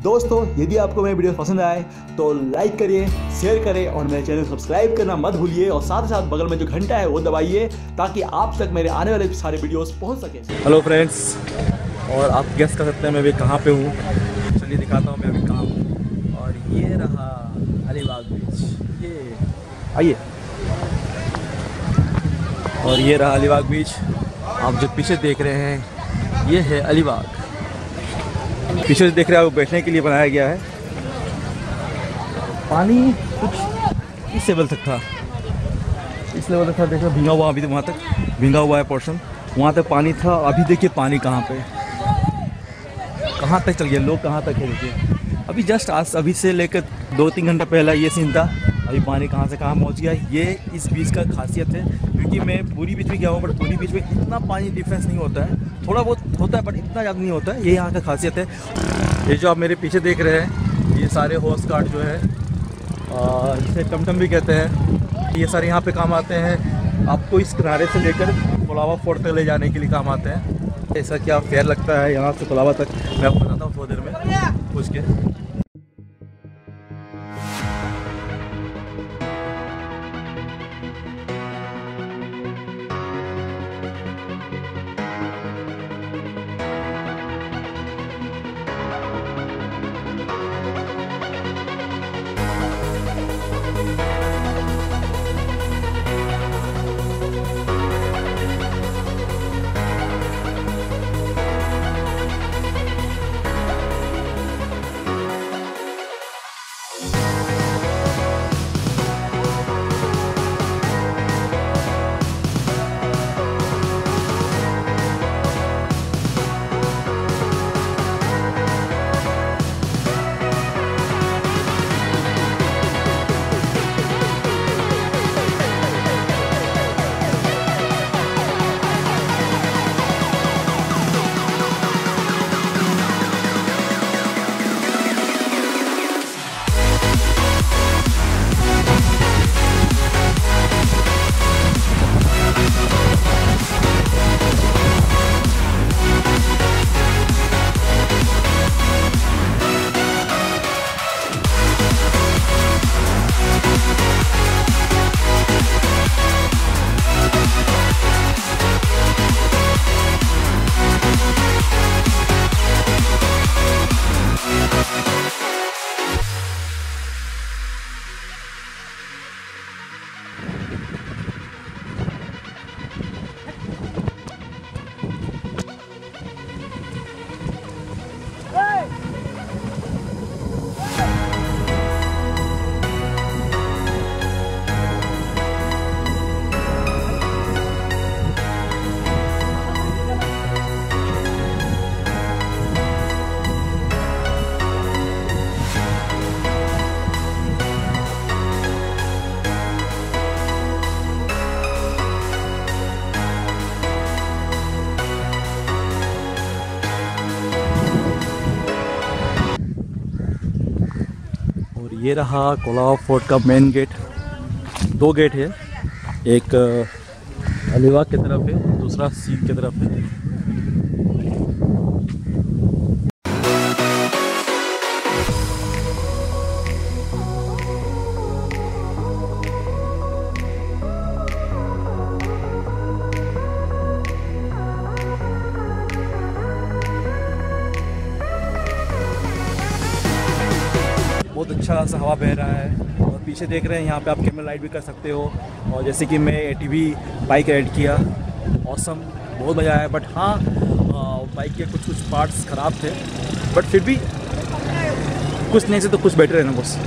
दोस्तों यदि आपको मेरी वीडियो पसंद आए तो लाइक करिए, शेयर करें और मेरे चैनल को सब्सक्राइब करना मत भूलिए और साथ ही साथ बगल में जो घंटा है वो दबाइए ताकि आप तक मेरे आने वाले सारे वीडियोस पहुंच सके। हेलो फ्रेंड्स, और आप गेस कर सकते हैं मैं अभी कहाँ पे हूँ। चलिए दिखाता हूँ मैं अभी कहाँ हूँ। और ये रहा अलीबाग बीच, ये आइए। और ये रहा अलीबाग बीच। आप जो पीछे देख रहे हैं ये है अलीबाग। पीछे देख रहे हैं वो बैठने के लिए बनाया गया है। पानी कुछ इस लेवल तक था, इस लेवल तक था। देखो भींगा हुआ, अभी तो वहाँ तक भींगा हुआ है पोर्शन, वहाँ तक पानी था। अभी देखिए पानी कहाँ तक चल गया, लोग कहाँ तक है देखिए। अभी जस्ट आज अभी से लेकर 2-3 घंटा पहला ये सीन था, अभी पानी कहाँ से कहाँ पहुँच गया। ये इस बीच का खासियत है, क्योंकि मैं पूरी बीच में गया हूँ बट पूरी बीच में इतना पानी डिफरेंस नहीं होता है, थोड़ा बहुत होता है बट इतना ज़्यादा नहीं होता है। ये यहाँ का खासियत है। ये जो आप मेरे पीछे देख रहे हैं ये सारे होस्ट कार्ड जो है, जिसे टमटम भी कहते हैं, ये सारे यहाँ पे काम आते हैं। आपको इस किनारे से लेकर कोलाबा फोर्ट तक ले जाने के लिए काम आते हैं। ऐसा क्या फेयर लगता है यहाँ से कोलाबा तक, मैं आपको बताता हूँ थोड़ी देर में पूछ के। ये रहा कोलाबा फोर्ट का मेन गेट। 2 गेट है, एक अलीबाग की तरफ है, दूसरा सी की तरफ है। बहुत अच्छा सा हवा बह रहा है और पीछे देख रहे हैं यहाँ पे आप कैमरा लाइट भी कर सकते हो। और जैसे कि मैं ATV बाइक राइड किया, ऑसम, बहुत मज़ा आया। बट हाँ, बाइक के कुछ पार्ट्स ख़राब थे बट फिर भी कुछ नहीं से तो कुछ बेटर है ना बस।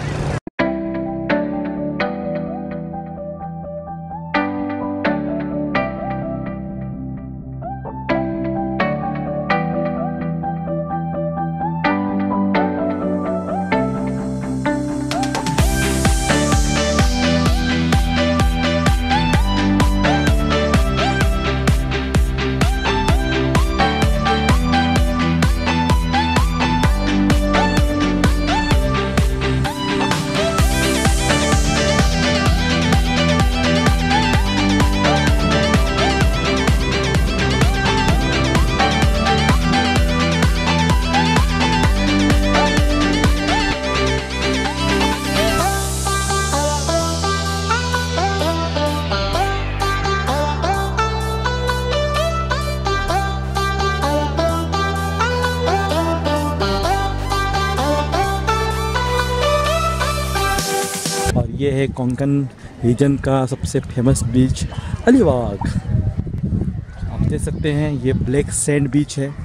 है कोंकण रीजन का सबसे फेमस बीच अलीबाग। आप देख सकते हैं ये ब्लैक सैंड बीच है।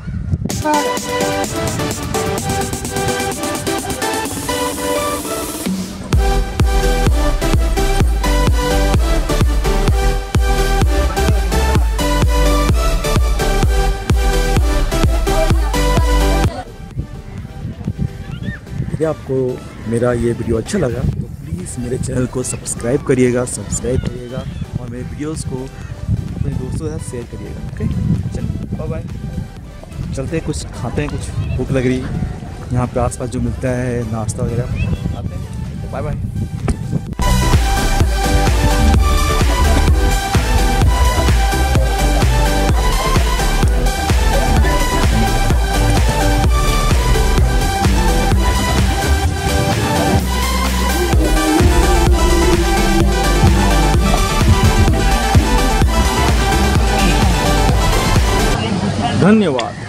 यदि आपको मेरा ये वीडियो अच्छा लगा तो प्लीज़ मेरे चैनल को सब्सक्राइब करिएगा और मेरे वीडियोस को अपने दोस्तों के साथ शेयर करिएगा। ओके, चलिए बाय बाय। चलते हैं, कुछ खाते हैं, कुछ भूख लग रही है। यहाँ पे आसपास जो मिलता है नाश्ता वगैरह आते हैं। Bye bye. धन्यवाद।